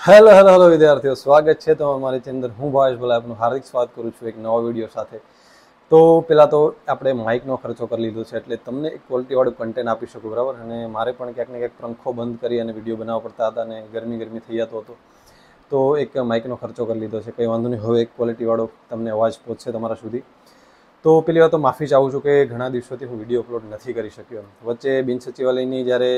Hello hello hello વિદ્યાર્થીઓ, સ્વાગત છે તમારી ચેનલ. હું ભાવેશ ભલા આપનું હાર્દિક સ્વાગત કરું છું એક નવા વિડીયો સાથે. તો પહેલાં તો આપણે માઇકનો ખર્ચો કરી લીધો છે, એટલે તમને એક ક્વોલિટીવાળું કન્ટેન્ટ આપી શકું, બરાબર. અને મારે પણ ક્યાંક ને ક્યાંક પંખો બંધ કરી અને વિડીયો બનાવવા પડતા હતા અને ગરમી થઈ જતો હતો, તો એક માઇકનો ખર્ચો કરી લીધો છે. કંઈ વાંધો નહીં, હવે એક ક્વોલિટીવાળો તમને અવાજ પહોંચશે તમારા સુધી. તો પહેલી વાર તો માફી ચાહું છું કે ઘણા દિવસોથી હું વિડીયો અપલોડ નથી કરી શક્યો. વચ્ચે બિન સચિવાલયની જ્યારે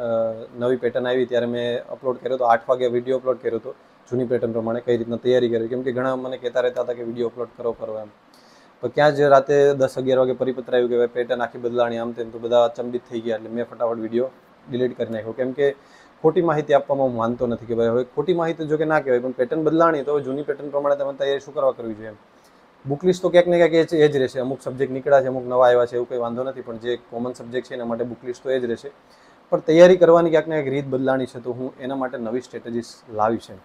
નવી પેટર્ન આવી ત્યારે મેં અપલોડ કર્યો હતો, 8 વાગે વિડીયો અપલોડ કર્યો હતો જૂની પેટર્ન પ્રમાણે, કઈ રીતના તૈયારી કરી. કેમ કે ઘણા મને કહેતા રહેતા હતા કે વિડીયો અપલોડ કરો એમ. તો ક્યાં જ રાતે 10-11 વાગે પરિપત્ર આવ્યું કે ભાઈ પેટર્ન આખી બદલાણી આમ તેમ, તો બધા અચંબિત થઈ ગયા. એટલે મેં ફટાફટ વિડીયો ડિલીટ કરી નાખ્યો. કેમ કે ખોટી માહિતી આપવામાં હું માનતો નથી કે ભાઈ હવે ખોટી માહિતી જો કે ના કહેવાય, પણ પેટર્ન બદલાણી તો જૂની પેટર્ન પ્રમાણે તમે તૈયારી શું કરવા કરવી જોઈએ એમ. બુક લિસ્ટ તો ક્યાંક ને ક્યાંક એ જ રહેશે. અમુક સબ્જેક્ટ નીકળ્યા છે, અમુક નવા આવ્યા છે, એવું કંઈ વાંધો નથી, પણ જે કોમન સબ્જેક્ટ છે એના માટે બુક લિસ્ટ તો એ જ રહેશે. પણ તૈયારી કરવાની ક્યાંક ને ક્યાંક રીત બદલાણી છે, તો હું એના માટે નવી સ્ટ્રેટેજીસ લાવી છે,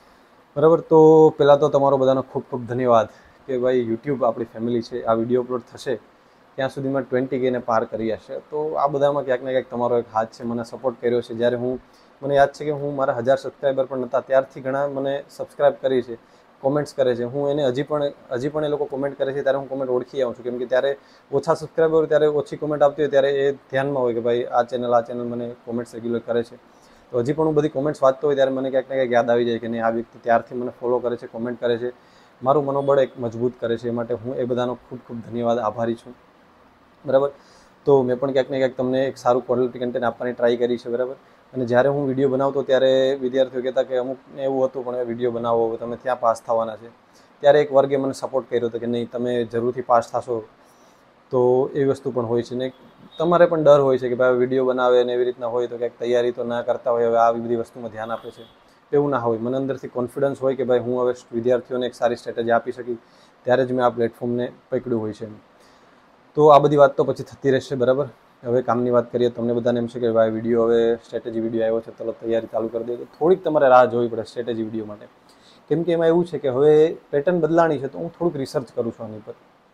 બરાબર. તો પહેલાં તો તમારો બધાનો ખૂબ ખૂબ ધન્યવાદ કે ભાઈ યુટ્યુબ આપણી ફેમિલી છે. આ વિડીયો અપલોડ થશે ત્યાં સુધીમાં 20K ને પાર કરી હશે. તો આ બધામાં ક્યાંક ને ક્યાંક તમારો એક હાથ છે, મને સપોર્ટ કર્યો છે. જ્યારે મને યાદ છે કે હું મારા 1000 સબસ્ક્રાઈબર પણ નહોતા ત્યારથી ઘણા મને સબસ્ક્રાઈબ કરી છે, કોમેન્ટ્સ કરે છે. હું એને હજી પણ એ લોકો કોમેન્ટ કરે છે ત્યારે હું કોમેન્ટ ઓળખી આવું છું. કેમ કે ત્યારે ઓછા સબસ્ક્રાઈબર હોય ત્યારે ઓછી કોમેન્ટ આવતી હોય ત્યારે એ ધ્યાનમાં હોય કે ભાઈ આ ચેનલ મને કોમેન્ટ્સ રેગ્યુલર કરે છે. તો હજી પણ હું બધી કોમેન્ટ્સ વાંચતો હોય ત્યારે મને ક્યાંક ને ક્યાંક યાદ આવી જાય કે નહીં, આ વ્યક્તિ ત્યારથી મને ફોલો કરે છે, કોમેન્ટ કરે છે, મારું મનોબળ એક મજબૂત કરે છે. એ માટે હું એ બધાનો ખૂબ ખૂબ ધન્યવાદ, આભારી છું, બરાબર. તો મેં પણ ક્યાંક ને ક્યાંક તમને એક સારું ક્વોલિટી કન્ટેન્ટ આપવાની ટ્રાય કરી છે, બરાબર. અને જ્યારે હું વિડીયો બનાવતો ત્યારે વિદ્યાર્થીઓ કહેતા કે અમુકને એવું હતું પણ વિડીયો બનાવો, તમે ત્યાં પાસ થવાના છે. ત્યારે એક વર્ગે મને સપોર્ટ કર્યો હતો કે નહીં, તમે જરૂરથી પાસ થશો. તો એ વસ્તુ પણ હોય છે ને, તમારે પણ ડર હોય છે કે ભાઈ વિડીયો બનાવે ને એવી રીતના હોય તો ક્યાંક તૈયારી તો ના કરતા હોય, હવે આવી બધી વસ્તુમાં ધ્યાન આપે છે, એવું ના હોય. મને અંદરથી કોન્ફિડન્સ હોય કે ભાઈ હું હવે વિદ્યાર્થીઓને એક સારી સ્ટ્રેટેજી આપી શકી, ત્યારે જ મેં આ પ્લેટફોર્મને પકડ્યું હોય છે. તો આ બધી વાત તો પછી થતી રહેશે, બરાબર. હવે કામની વાત કરીએ. તમને બધાને એમ છે કે ભાઈ વિડીયો હવે સ્ટ્રેટેજી વિડીયો આવ્યો છે, ચલો તૈયારી ચાલુ કરી દે. તો થોડીક તમારે રાહ જોવી પડે સ્ટ્રેટેજી વિડીયો માટે. કેમ કે એમાં એવું છે કે હવે પેટર્ન બદલાણી છે, તો હું થોડુંક રિસર્ચ કરું છું આની પર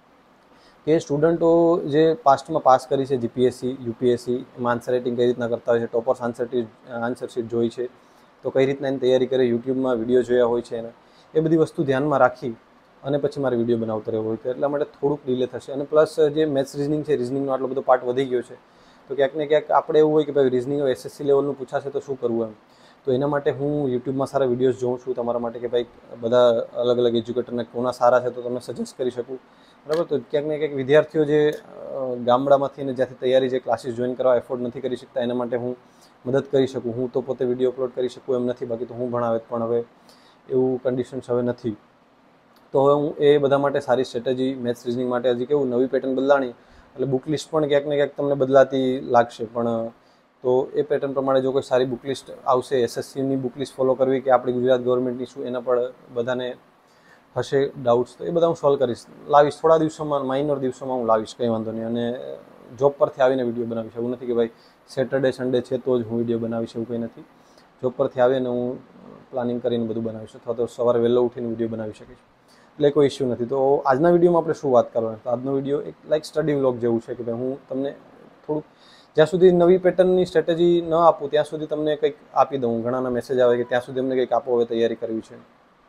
કે સ્ટુડન્ટો જે પાસ્ટમાં પાસ કરી છે જીપીએસસી, યુપીએસસી, એમાં આન્સર રાઇટિંગ કઈ રીતના કરતા હોય છે, ટોપર્સ આન્સર શીટ જોઈ છે, તો કઈ રીતના એની તૈયારી કરી, યુટ્યુબમાં વિડીયો જોયા હોય છે એને, એ બધી વસ્તુ ધ્યાનમાં રાખી અને પછી મારે વિડીયો બનાવતો રહેવો હોય. તો એટલા માટે થોડુંક ડિલે થશે. અને પ્લસ જે મેથ્સ રિઝનિંગ છે, રિઝનિંગનો આટલો બધો પાર્ટ વધી ગયો છે, તો ક્યાંક ને ક્યાંક આપણે એવું હોય કે ભાઈ રિઝનિંગ એસએસસી લેવલનું પૂછાશે તો શું કરવું એમ. તો એના માટે હું યુટ્યુબમાં સારા વિડીયોઝ જોઉં છું તમારા માટે કે ભાઈ બધા અલગ અલગ એજ્યુકેટરને કોના સારા છે તો તમને સજેસ્ટ કરી શકું, બરાબર. તો ક્યાંક ને ક્યાંક વિદ્યાર્થીઓ જે ગામડામાંથી ને જ્યાંથી તૈયારી જે ક્લાસીસ જોઈન કરવા એફોર્ડ નથી કરી શકતા, એના માટે હું મદદ કરી શકું. હું તો પોતે વિડીયો અપલોડ કરી શકું એમ નથી, બાકી તો હું ભણાવે, પણ હવે એવું કન્ડિશન્સ હવે નથી. તો હવે હું એ બધા માટે સારી સ્ટ્રેટેજી મેથ્સ રિઝનિંગ માટે, હજી કેવું નવી પેટર્ન બદલાણી એટલે બુક લિસ્ટ પણ ક્યાંક ને ક્યાંક તમને બદલાતી લાગશે. પણ તો એ પેટર્ન પ્રમાણે જો કોઈ સારી બુક લિસ્ટ આવશે, એસએસસીની બુક લિસ્ટ ફોલો કરવી કે આપણી ગુજરાત ગવર્મેન્ટની, શું એના પર બધાને હશે ડાઉટ્સ, તો એ બધા હું સોલ્વ લાવીશ થોડા દિવસોમાં, માઇનર દિવસોમાં હું લાવીશ, કંઈ વાંધો નહીં. અને જોબ પરથી આવીને વિડીયો બનાવીશ. એવું નથી કે ભાઈ સેટરડે સન્ડે છે તો જ હું વિડીયો બનાવીશ, એવું કંઈ નથી. જોબ પરથી આવીને હું પ્લાનિંગ કરીને બધું બનાવીશ, અથવા તો સવારે વહેલો ઉઠીને વિડીયો બનાવી શકીશ, એટલે કોઈ ઇશ્યુ નથી. તો આજના વિડીયોમાં આપણે શું વાત કરવાની? તો આજનો વિડીયો એક લાઈક સ્ટડી વ્લોગ જેવું છે કે ભાઈ હું તમને થોડુંક, જ્યાં સુધી નવી પેટર્નની સ્ટ્રેટેજી ન આપું ત્યાં સુધી તમને કંઈક આપી દઉં. ઘણાના મેસેજ આવે કે ત્યાં સુધી અમને કંઈક આપો, હવે તૈયારી કરવી છે.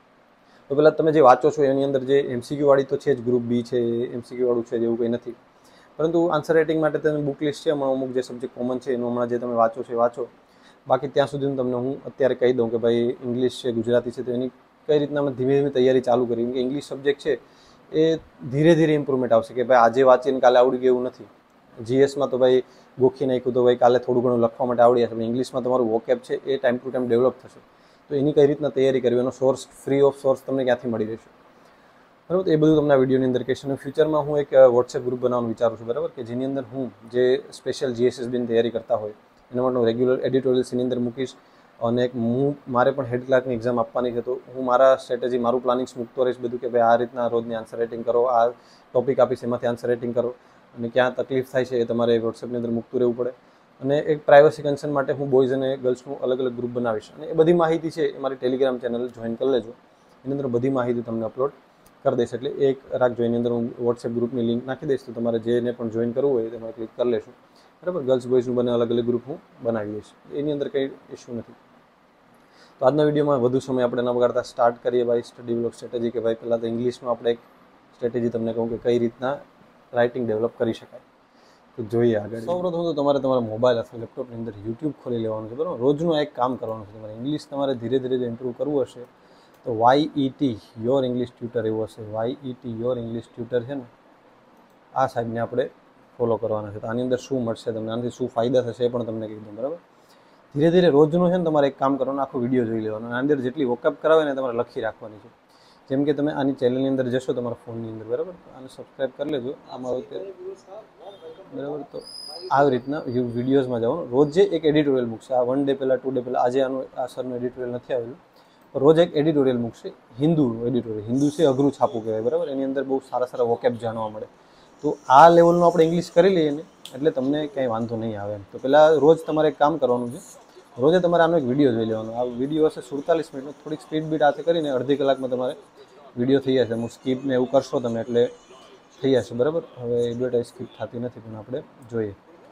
તો પહેલાં તમે જે વાંચો છો એની અંદર જે એમસીક્યુ વાળી તો છે જ, ગ્રુપ બી છે, એમસીક્યુ વાળું છે, જેવું કંઈ નથી. પરંતુ આન્સર રાઇટિંગ માટે તમે બુક લિસ્ટ છે, હમણાં અમુક જે સબ્જેક્ટ કોમન છે એનું હમણાં જે તમે વાંચો છે વાંચો. બાકી ત્યાં સુધી તમને હું અત્યારે કહી દઉં કે ભાઈ ઇંગ્લિશ છે, ગુજરાતી છે, તો એની કઈ રીતના અમે ધીમે ધીમે તૈયારી ચાલુ કરી. કેમ કે ઇંગ્લિશ સબ્જેક્ટ છે એ ધીરે ધીરે ઇમ્પ્રુવમેન્ટ આવશે, કે ભાઈ આજે વાંચીને કાલે આવડી ગયું એવું નથી. જીએસમાં તો ભાઈ ગોખી નાખ્યું તો ભાઈ કાલે થોડું ઘણું લખવા માટે આવડી જશે, પણ ઇંગ્લિશમાં તમારું વોકેબ છે એ ટાઈમ ટુ ટાઈમ ડેવલપ થશે. તો એની કઈ રીતના તૈયારી કરવી, એનો સોર્સ ફ્રી ઓફ સોર્સ તમને ક્યાંથી મળી રહેશે, બરાબર. તો એ બધું તમને આ વિડીયોની અંદર કહીશ. અને ફ્યુચરમાં હું એક વોટ્સએપ ગ્રુપ બનાવવાનું વિચારું છું, બરાબર, કે જેની અંદર હું જે સ્પેશિયલ જીએસએસબીની તૈયારી કરતા હોય એના માટે હું રેગ્યુલર એડિટોરિયલ્સ એની અંદર મૂકીશ. અને એક મારે પણ હેડ ક્લાર્કની એક્ઝામ આપવાની છે, તો હું મારા સ્ટ્રેટેજી, મારું પ્લાનિંગ્સ મૂકતો રહીશ બધું, કે ભાઈ આ રીતના રોજની આન્સર રાઇટિંગ કરો, આ ટોપિક આપીશ એમાંથી આન્સર રાઇટિંગ કરો, અને ક્યાં તકલીફ થાય છે એ તમારે વોટ્સએપની અંદર મૂકતું રહેવું પડે. અને એક પ્રાઇવસી કન્સર્ન માટે હું બોયઝ અને ગર્લ્સનું અલગ અલગ ગ્રુપ બનાવીશ. અને એ બધી માહિતી છે એ મારી ટેલિગ્રામ ચેનલ જોઈન કરી લેજો, એની અંદર બધી માહિતી તમને અપલોડ કરી દઈશ. એટલે એક રાખજો, એની અંદર હું વોટ્સએપ ગ્રુપની લિંક નાખી દઈશ, તો તમારે જેને પણ જોઈન કરવું હોય તમારે ક્લિક કરી લેશું, બરાબર. ગર્લ્સ બોયઝનું બંને અલગ અલગ ગ્રુપ હું બનાવી દઈશ, એની અંદર કંઈ ઇશ્યુ નથી. તો આજના વિડીયોમાં વધુ સમય આપણે ન બગાડતા સ્ટાર્ટ કરીએ ભાઈ સ્ટડી બ્લોક સ્ટ્રેટેજી કે ભાઈ પહેલાં તો ઇંગ્લિશમાં આપણે એક સ્ટ્રેટેજી તમને કહું કે કઈ રીતના રાઇટિંગ ડેવલપ કરી શકાય. તો જોઈએ આગળ. સૌપ્રથમ તો તમારે તમારા મોબાઈલ અથવા લેપટોપની અંદર યુટ્યુબ ખોલી લેવાનું છે, બરાબર. રોજનું એક કામ કરવાનું છે તમારે. ઇંગ્લિશ તમારે ધીરે ધીરે ઇમ્પ્રૂવ કરવું હશે તો YET યોર ઇંગ્લિશ ટ્યુટર એવું હશે. YET યોર ઇંગ્લિશ ટ્યુટર છે ને, આ સાહેબને આપણે ફોલો કરવાના છે. તો આની અંદર શું મળશે તમને, આનાથી શું ફાયદા થશે એ પણ તમને કહી દઉં, બરાબર. ધીરે ધીરે રોજનું છે ને તમારે એક કામ કરવાનું, આખો વિડીયો જોઈ લેવાનો. આની અંદર જેટલી વોકઅપ કરાવે ને તમારે લખી રાખવાની છે. જેમ કે તમે આની ચેનલની અંદર જશો તમારા ફોનની અંદર, બરાબર. આને સબસ્ક્રાઈબ કરી લેજો. આમાં બરાબર. તો આવી રીતના વિડીયોઝમાં જવાનું. રોજે એક એડિટોરિયલ મૂકશે. આ 1 ડે પહેલાં 2 ડે પહેલાં આજે આનું આ સરનું એડિટોરિયલ નથી આવેલું, રોજ એક એડિટોરિયલ મૂકશે. હિન્દુ એડિટોરિયલ. હિન્દુ છે અઘરું છાપું કહેવાય, બરાબર. એની અંદર બહુ સારા સારા વોકેબ જાણવા મળે. તો આ લેવલનું આપણે ઇંગ્લિશ કરી લઈએ ને એટલે તમને કંઈ વાંધો નહીં આવે એમ. તો પહેલાં રોજ તમારે એક કામ કરવાનું છે. રોજે તમારે આનો એક વિડીયો જોઈ લેવાનો. આ વિડીયો હશે 47 મિનિટનો. થોડીક સ્પીડ બીટ હાથે કરીને અડધી કલાકમાં તમારે વિડીયો થઈ જશે. હું સ્કીપ ને એવું કરશો તમે એટલે થઈ જશે, બરાબર. હવે એડવર્ટાઇઝ સ્કીપ થતી નથી પણ આપણે જોઈએ.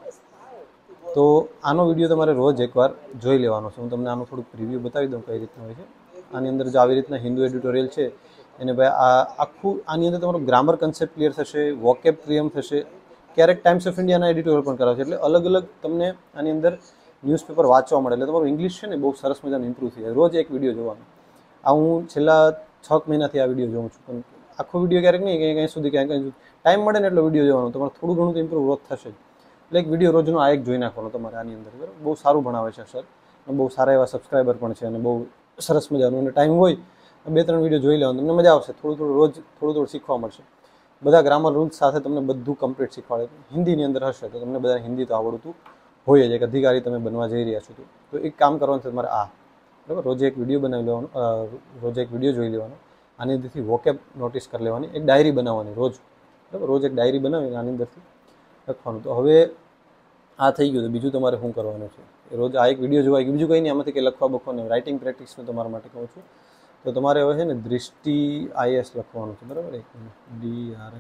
તો આનો વિડીયો તમારે રોજ એકવાર જોઈ લેવાનો છે. હું તમને આનું થોડુંક રિવ્યૂ બતાવી દઉં કઈ રીતના હોય છે. આની અંદર જો આવી રીતના હિન્દુ એડિટોરિયલ છે એને ભાઈ આ આખું આની અંદર તમારું ગ્રામર કન્સેપ્ટ ક્લિયર થશે, વોકેબ ક્લિયર થશે. ક્યારેક ટાઈમ્સ ઓફ ઇન્ડિયાના એડિટોરિયલ પણ કરાવે છે. એટલે અલગ અલગ તમને આની અંદર ન્યૂઝપેપર વાંચવા મળે. એટલે તમારું ઇંગ્લિશ છે ને બહુ સરસ મજાનું ઇમ્પ્રૂવ થઈ જાય. રોજ એક વિડીયો જોવાનો. આ હું છેલ્લા 6 મહિનાથી આ વિડીયો જોઉં છું, પણ આખો વિડીયો ક્યારેક નહીં, ક્યાંય સુધી ક્યાંય ટાઈમ મળે ને એટલો વિડીયો જોવાનો. તમારે થોડું ઘણું તો ઇમ્પ્રૂવ ગ્રોથ થશે. એટલે એક વિડીયો રોજનો આ એક જોઈ નાખવાનો તમારે આની અંદર, બરાબર. બહુ સારું ભણાવે છે સર, અને બહુ સારા એવા સબસ્ક્રાઈબર પણ છે, અને બહુ સરસ મજાનું. અને ટાઈમ હોય 2-3 વિડીયો જોઈ લેવાનું, તમને મજા આવશે. થોડું રોજ થોડું શીખવા મળશે. બધા ગ્રામર રૂલ્સ સાથે તમને બધું કમ્પ્લીટ શીખવાડે. હિન્દીની અંદર હશે તો તમને બધા હિન્દી તો આવડતું હોય જ. એક અધિકારી તમે બનવા જઈ રહ્યા છો તો એક કામ કરવાનું છે તમારે આ, બરાબર. રોજે એક વિડીયો બનાવી લેવાનો, રોજે એક વિડીયો જોઈ લેવાનો. આની અંદરથી વોકેબ નોટિસ કરી લેવાની. એક ડાયરી બનાવવાની રોજ, બરાબર. રોજ એક ડાયરી બનાવીને આની અંદરથી લખવાનું. તો હવે આ થઈ ગયું. તો બીજું તમારે શું કરવાનું છે, રોજ આ એક વિડીયો જોવાય. બીજું કંઈ નહીં, આમાંથી કંઈ લખવા બખવાનું. રાઇટિંગ પ્રેક્ટિસનું તમારા માટે કહું છું. તો તમારે હવે છે ને દૃષ્ટિ IAS લખવાનું છે, બરાબર. એક DRI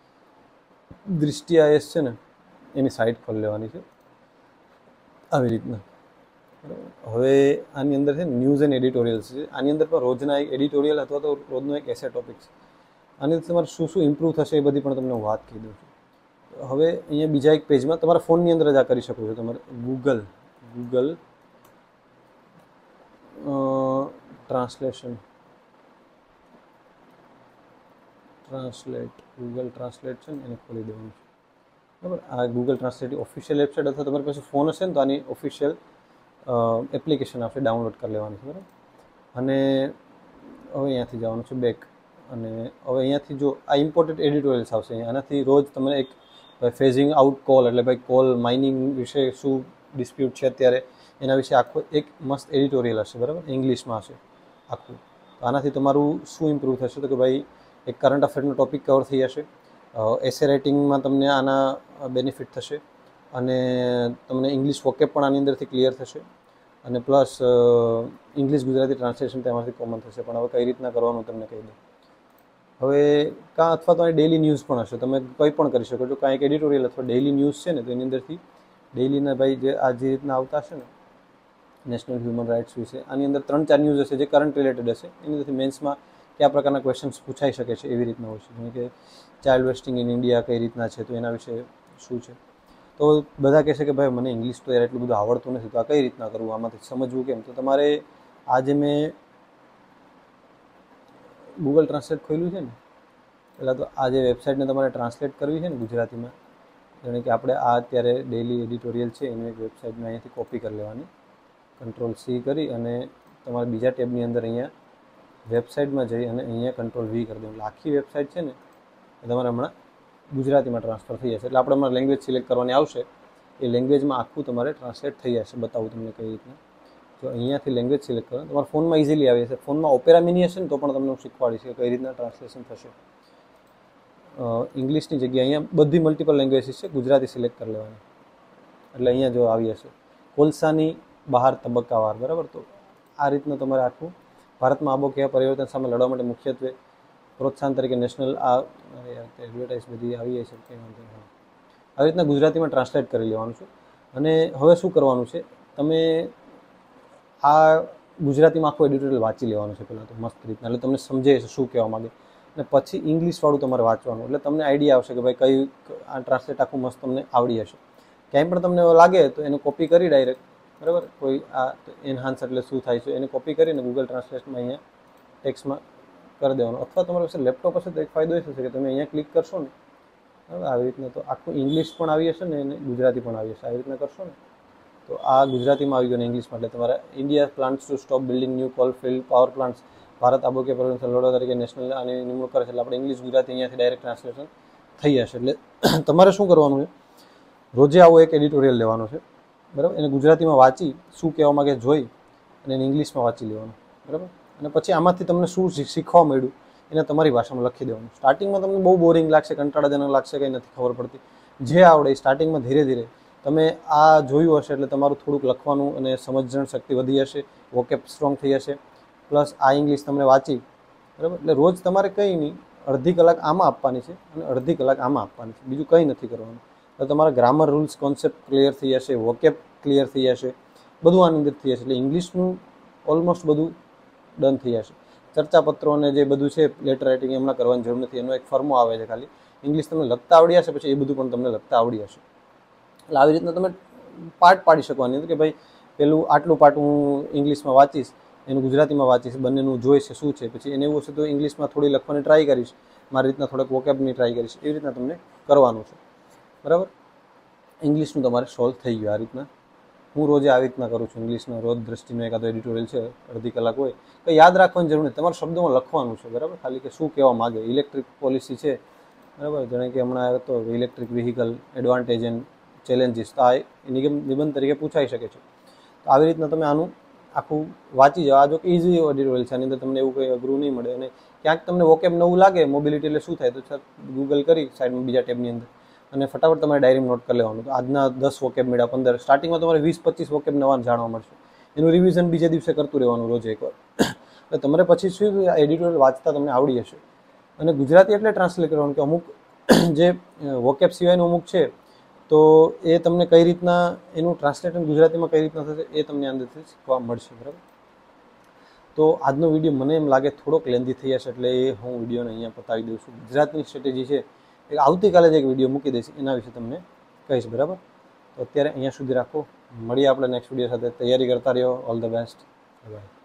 દૃષ્ટિ IAS છે ને એની સાઇટ ખોલી લેવાની છે આવી રીતના, બરાબર. હવે આની અંદર છે ન્યૂઝ એન્ડ એડિટોરિયલ્સ છે. આની અંદર પણ રોજના એક એડિટોરિયલ અથવા તો રોજનો એક એસે ટોપિક છે. આની અંદર તમારે શું શું ઇમ્પ્રૂવ થશે એ બધી પણ તમને હું વાત કહી દઉં છું. હવે અહીંયા બીજા એક પેજમાં તમારા ફોનની અંદર જ આ કરી શકો છો. તમારે ગૂગલ ગૂગલ ટ્રાન્સલેટ છે ને એને ખોલી દેવાનું છે, બરાબર. આ ગૂગલ ટ્રાન્સલેટ ઓફિશિયલ વેબસાઇટ અથવા તમારી પાસે ફોન હશે ને તો આની ઓફિશિયલ એપ્લિકેશન આપણે ડાઉનલોડ કરી લેવાની છે, બરાબર. અને હવે અહીંયાથી જવાનું છે બેક. અને હવે અહીંયાથી જો આ ઇમ્પોર્ટન્ટ એડિટોરિયલ્સ આવશે. આનાથી રોજ તમને એક ફેઝિંગ આઉટ કોલ, એટલે ભાઈ કોલ માઇનિંગ વિશે શું ડિસ્પ્યુટ છે અત્યારે એના વિશે આખો એક મસ્ત એડિટોરિયલ હશે, બરાબર. ઇંગ્લિશમાં હશે આખું. તો આનાથી તમારું શું ઇમ્પ્રૂવ થશે તો કે ભાઈ એક કરંટ અફેરનો ટોપિક કવર થઈ જશે. એસે રાઇટિંગમાં તમને આના બેનિફિટ થશે, અને તમને ઇંગ્લિશ વોકેબ પણ આની અંદરથી ક્લિયર થશે, અને પ્લસ ઇંગ્લિશ ગુજરાતી ટ્રાન્સલેશન તેમાંથી કોમન થશે. પણ હવે કઈ રીતના કરવાનું તમને કહી દઉં. હવે અથવા તો ડેઇલી ન્યૂઝ પણ હશે. તમે કંઈ પણ કરી શકો છો. કાંઈ એક એડિટોરિયલ અથવા ડેઇલી ન્યૂઝ છે ને તો એની અંદરથી ડેઇલીના ભાઈ જે આ જે રીતના આવતા હશે ને નેશનલ હ્યુમન રાઇટ્સ વિશે, આની અંદર 3-4 ન્યૂઝ હશે જે કરંટ રિલેટેડ હશે. એની અંદરથી મેન્સમાં કયા પ્રકારના ક્વેશ્ચન્સ પૂછાઈ શકે છે એવી રીતના હોય છે. જેમ કે ચાઇલ્ડ વેસ્ટિંગ ઇન ઇન્ડિયા કઈ રીતના છે તો એના વિશે શું છે. તો બધા કહેશે કે ભાઈ મને ઇંગ્લિશ તો યાર એટલું બધું આવડતું નથી, તો આ કઈ રીતના કરવું, આમાંથી સમજવું કેમ. તો તમારે આજે મેં ગૂગલ ટ્રાન્સલેટ ખોલ્યું છે ને, પહેલાં તો આ જે વેબસાઇટને તમારે ટ્રાન્સલેટ કરવી છે ને ગુજરાતીમાં, જાણે કે આપણે આ અત્યારે ડેઇલી એડિટોરિયલ છે એની એક વેબસાઇટને અહીંયાથી કોપી કરી લેવાની. Ctrl+C કરી અને તમારે બીજા ટેબની અંદર અહીંયા વેબસાઇટમાં જઈ અને અહીંયા Ctrl+V કરી દેવું. એટલે આખી વેબસાઇટ છે ને એ તમારે હમણાં ગુજરાતીમાં ટ્રાન્સફર થઈ જશે. એટલે આપણે હમણાં લેંગ્વેજ સિલેક્ટ કરવાની આવશે. એ લેંગ્વેજમાં આખું તમારે ટ્રાન્સલેટ થઈ જશે. બતાવું તમને કઈ રીતના. તો અહીંયાથી લેંગ્વેજ સિલેક્ટ કરો. તમારા ફોનમાં ઇઝીલી આવી જશે. ફોનમાં ઓપેરા મિની હશે ને તો પણ તમને હું શીખવાડીશ કે કઈ રીતના ટ્રાન્સલેશન થશે. ઇંગ્લિશની જગ્યાએ અહીંયા બધી મલ્ટિપલ લેંગ્વેજીસ છે, ગુજરાતી સિલેક્ટ કરી લેવાની. એટલે અહીંયા જો આવી હશે કોલસાની બહાર તબક્કાવાર, બરાબર. તો આ રીતના તમારે આખું ભારતમાં આબોહવા પરિવર્તન સામે લડવા માટે મુખ્યત્વે પ્રોત્સાહન તરીકે નેશનલ એડવર્ટાઇઝ બધી આવી જાય છે. આવી રીતના ગુજરાતીમાં ટ્રાન્સલેટ કરી લેવાનું છે. અને હવે શું કરવાનું છે, તમે આ ગુજરાતીમાં આખું એડિટોરિયલ વાંચી લેવાનું છે પહેલાં તો મસ્ત રીતના, એટલે તમને સમજે છે શું કહેવા માગે. અને પછી ઇંગ્લિશવાળું તમારે વાંચવાનું, એટલે તમને આઈડિયા આવશે કે ભાઈ કઈ આ ટ્રાન્સલેટ આખું મસ્ત તમને આવડી હશે. ક્યાંય પણ તમને લાગે તો એને કોપી કરી ડાયરેક્ટ, બરાબર, કોઈ આ એનહાન્સ એટલે શું થાય છે એને કોપી કરીને ગૂગલ ટ્રાન્સલેટમાં અહીંયા ટેક્સ્ટમાં કરી દેવાનું. અથવા તમારી પાસે લેપટોપ હશે તો એક ફાયદો એ થશે કે તમે અહીંયા ક્લિક કરશો ને, બરાબર, આવી રીતના તો આખું ઇંગ્લિશ પણ આવી હશે ને અને ગુજરાતી પણ આવી હશે. આવી રીતના કરશો ને તો આ ગુજરાતીમાં આવી ગયું ને ઇંગ્લિશમાં. એટલે તમારે India plans to stop building new coal fired power plants, Bharat આબોકે પરિવર્તન લડવા તરીકે નેશનલ આની નિમણૂક કરે છે. એટલે આપણે ઇંગ્લિશ ગુજરાતી અહીંયાથી ડાયરેક્ટ ટ્રાન્સલેશન થઈ જશે. એટલે તમારે શું કરવાનું છે, રોજે આવો એક એડિટોરિયલ લેવાનો છે, બરાબર, એને ગુજરાતીમાં વાંચી શું કહેવા માગે જોઈ અને એને ઇંગ્લિશમાં વાંચી લેવાનું, બરાબર. અને પછી આમાંથી તમને શું શીખવા મળ્યું એને તમારી ભાષામાં લખી દેવાનું. સ્ટાર્ટિંગમાં તમને બહુ બોરિંગ લાગશે, કંટાળાજનક લાગશે, કંઈ નથી ખબર પડતી. જે આવડે એ સ્ટાર્ટિંગમાં ધીરે ધીરે તમે આ જોયું હશે એટલે તમારું થોડુંક લખવાનું અને સમજણ શક્તિ વધી હશે, વોકેબ સ્ટ્રોંગ થઈ હશે. પ્લસ આ ઇંગ્લિશ તમને વાંચી, બરાબર. એટલે રોજ તમારે કંઈ નહીં, અડધી કલાક આમાં આપવાની છે અને અડધી કલાક આમાં આપવાની છે, બીજું કંઈ નથી કરવાનું. તો તમારા ગ્રામર રૂલ્સ કોન્સેપ્ટ ક્લિયર થઈ જશે, વોકેબ ક્લિયર થઈ જશે, બધું આની અંદર થઈ જશે. એટલે ઇંગ્લિશનું ઓલમોસ્ટ બધું ડન થઈ જશે. ચર્ચાપત્રો અને જે બધું છે લેટર રાઇટિંગ એમના કરવાની જરૂર નથી, એનો એક ફર્મો આવે છે ખાલી. ઇંગ્લિશ તમને લખતા આવડી હશે પછી એ બધું પણ તમને લખતા આવડી હશે. એટલે આવી રીતના તમે પાર્ટ પાડી શકવાની કે ભાઈ પેલું આટલું પાર્ટ હું ઇંગ્લિશમાં વાંચીશ, એનું ગુજરાતીમાં વાંચીશ, બંનેનું જોઈશ શું છે. પછી એને એવું હશે તો ઇંગ્લિશમાં થોડી લખવાની ટ્રાય કરીશ, મારી રીતના થોડાક વોકેબની ટ્રાય કરીશ. એવી રીતના તમને કરવાનું છે, બરાબર. ઇંગ્લિશનું તમારે સોલ્વ થઈ ગયું આ રીતના. હું રોજે આવી રીતના કરું છું. ઇંગ્લિશનો રોજ દ્રષ્ટિનો એકાદો એડિટોરિયલ છે, અડધી કલાક હોય, કંઈ યાદ રાખવાની જરૂર નથી, તમારા શબ્દોમાં લખવાનું છે, બરાબર. ખાલી કે શું કહેવા માગે. ઇલેક્ટ્રિક પોલિસી છે, બરાબર, જાણે કે હમણાં હતો electric vehicle advantage and challenges, તો આ નિબંધ તરીકે પૂછાઈ શકે છે. તો આવી રીતના તમે આનું આખું વાંચી જાઓ. આ જો ઇઝી એડિટોરિયલ છે, આની અંદર તમને એવું કંઈ અઘરું નહીં મળે. અને ક્યાંક તમને વોકેબ નવું લાગે, મોબિલિટી એટલે શું થાય, તો ગૂગલ કરી સાઈડમાં બીજા ટેબની અંદર અને ફટાફટ તમારે ડાયરીમાં નોટ કરી લેવાનું. તો આજના 10 વોકેબ મળ્યા, 15, સ્ટાર્ટિંગમાં તમારે 20-25 વોકેબ નવા જાણવા મળશે. એનું રિવિઝન બીજે દિવસે કરતું રહેવાનું રોજ એકવાર. એટલે તમારે પછી શું એડિટોરિયલ વાંચતા તમને આવડી હશે. અને ગુજરાતી એટલે ટ્રાન્સલેટ કરવાનું કે અમુક જે વોકેબ સિવાયનું અમુક છે તો એ તમને કઈ રીતના એનું ટ્રાન્સલેશન ગુજરાતીમાં કઈ રીતના થશે એ તમને અંદરથી શીખવા મળશે, બરાબર. તો આજનો વિડીયો મને એમ લાગે થોડોક લેન્ધી થઈ જશે, એટલે એ હું વિડીયોને અહીંયા પતાવી દઉં છું. ગુજરાતની સ્ટ્રેટેજી છે એ આવતીકાલે જ એક વિડીયો મૂકી દઈશ, એના વિશે તમને કહીશ, બરાબર. તો અત્યારે અહીંયા સુધી રાખો, મળીએ આપણે નેક્સ્ટ વિડીયો સાથે. તૈયારી કરતા રહ્યો. All the best, by.